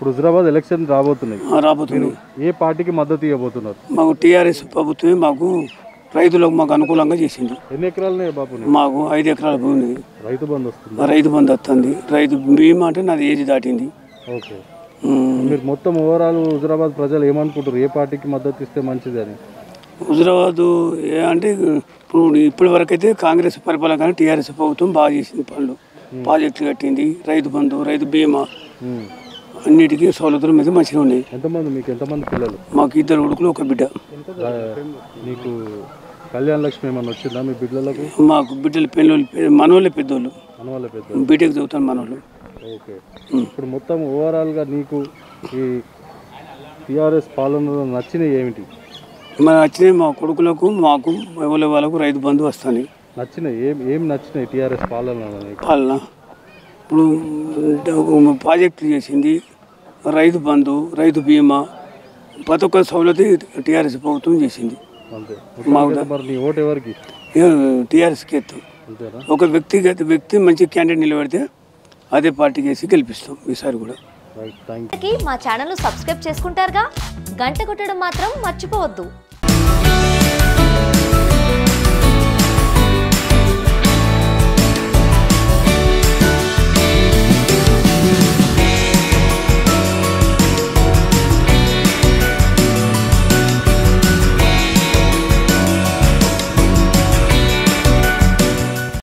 ఇప్పుడు హుజరాబాద్ ఎలక్షన్ రాబోతున్నాయి. రాబోతున్నాయి. ఏ పార్టీకి మద్దతు ఇవ్వబోతున్నారు? మాకు టీఆర్ఎస్ ప్రభుత్వమే మాకు రైతులకు మాకు అనుకూలంగా చేసింది. ఎన్ని ఎకరాలనే బాబు? మాకు 5 ఎకరాల భూమి. రైతు బంధు వస్తుంది. రైతు బంధు వస్తుంది. రైతు బీమా అంటే నాది ఏజ్ దాటింది. ఓకే. మీరు మొత్తం ఓవరాల్ హుజరాబాద్ ప్రజలు ఏమనుకుంటారు, ఏ పార్టీకి మద్దతు ఇస్తే మంచిది అని? హుజరాబాద్ అంటే ఇప్పుడు ఇప్పటి వరకు అయితే కాంగ్రెస్ పరిపాలన కానీ టీఆర్ఎస్ ప్రభుత్వం బాగా చేసింది పనులు. ప్రాజెక్టులు కట్టింది, రైతు బంధు, రైతు బీమా అన్నిటికీ సౌలతులు మీద మంచిగా ఉన్నాయి. మీకు ఎంతమంది పిల్లలు? మాకు 2 కొడుకులు 1 బిడ్డ. మీకు కళ్యాణ లక్ష్మి ఏమన్నా వచ్చిందా మీ బిడ్డలకు? మాకు బిడ్డలు మనోళ్ళే పెద్దోళ్ళు. బీటెక్ చదువుతాను మనోళ్ళు. ఓకే. ఇప్పుడు మొత్తం ఓవరాల్గా నీకు ఈ టీఆర్ఎస్ పాలనలో నచ్చినవి ఏమిటి? మన నచ్చినవి మా కొడుకులకు మాకు ఎవరి వాళ్ళకు రైతు బంధు వస్తాయి. నచ్చినాయి ఏం నచ్చినాయి టీఆర్ఎస్ పాలన? ఇప్పుడు ప్రాజెక్టులు చేసింది, రైతు బంధు, రైతు బీమా, ప్రతి ఒక్క సౌలతి టీఆర్ఎస్ ప్రభుత్వం చేసింది. టీఆర్ఎస్కి ఎత్తాం. ఒక వ్యక్తి మంచి క్యాండిడేట్ నిలబెడితే అదే పార్టీకి వేసి గెలిపిస్తాం ఈసారి కూడా. మా ఛానల్ సబ్స్క్రైబ్ చేసుకుంటారుగా, గంట కొట్టడం మాత్రం మర్చిపోవద్దు.